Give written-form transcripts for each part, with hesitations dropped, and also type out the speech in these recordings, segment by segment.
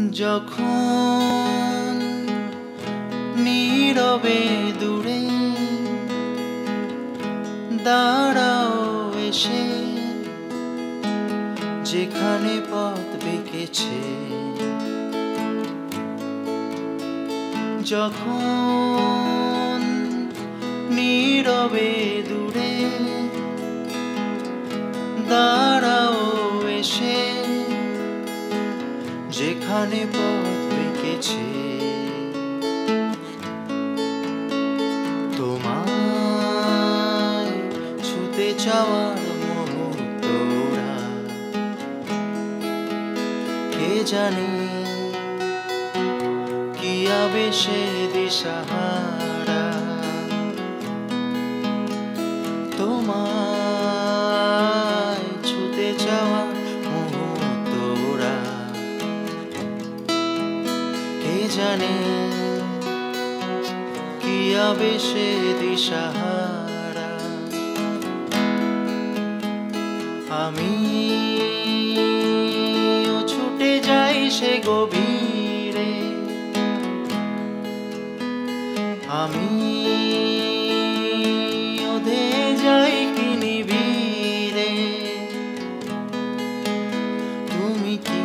যখন নীরবে দূরে দাঁড়াও এসে, যেখানে পথ বেঁকেছে, যখন নীরবে দূরে দাঁড়াও এসে, যেখানে পথ বেঁকেছে, তোমায় ছুতে চাওয়ার মুহূর্তরা কে জানে কি আবেশে দিশাহারা। তোমায় ছুতে চাওয়ার মুহূর্তরা কে জানে কি আবেশে দিশাহারা। আমি ছুটে যাই সে গভীরে, আমি ওধে যাই কি নিবিড়ে। তুমি কি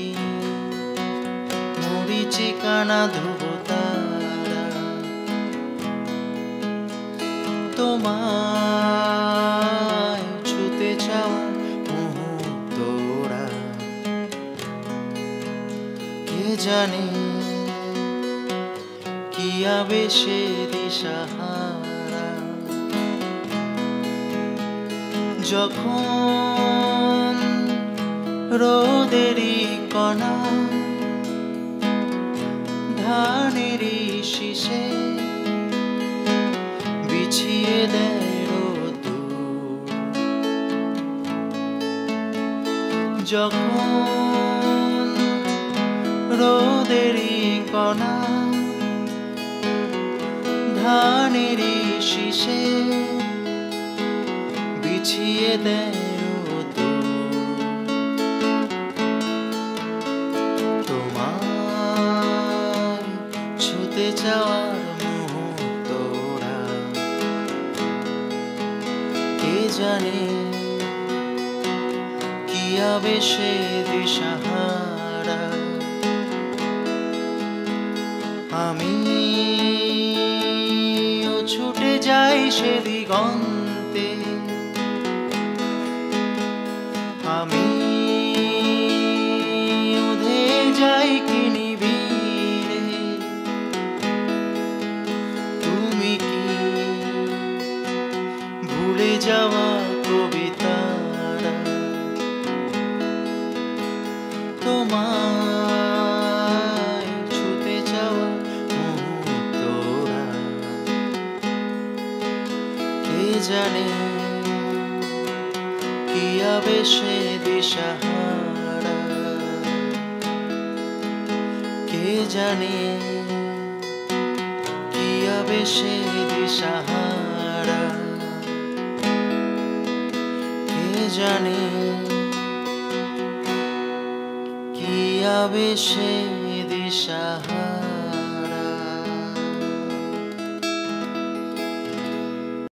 মরিচিকানা ধ্রুব তারা, তোমায় ছুতে চাওয়া মুহূর্তরা কে জানে কি আবেশে দিশাহারা। যখন রোদেরই কণা ধানেরই শীষে বিছিয়ে দেয় রোদ্দুর, যখন রোদেরই কণা ধানেরই শীষে বিছিয়ে দেয় রোদ্দুর, তোমায় ছুতে চাওয়ার মুহূর্তরা কে জানে কি আবেশে দিশাহারা। আমি ছুটে যাই সে দিগন্তে, আমি ওধে যাই কি নিবিড়ে। তুমি কি ভুলে যাওয়া কবিতারা, তোমায় ছুতে যাওয়া মুহূর্তরা কে জানে কি আবেশে দিশাহারা। কে জানে কি আবেশে দিশাহারা। কে জানে কি আবেশে দিশাহারা।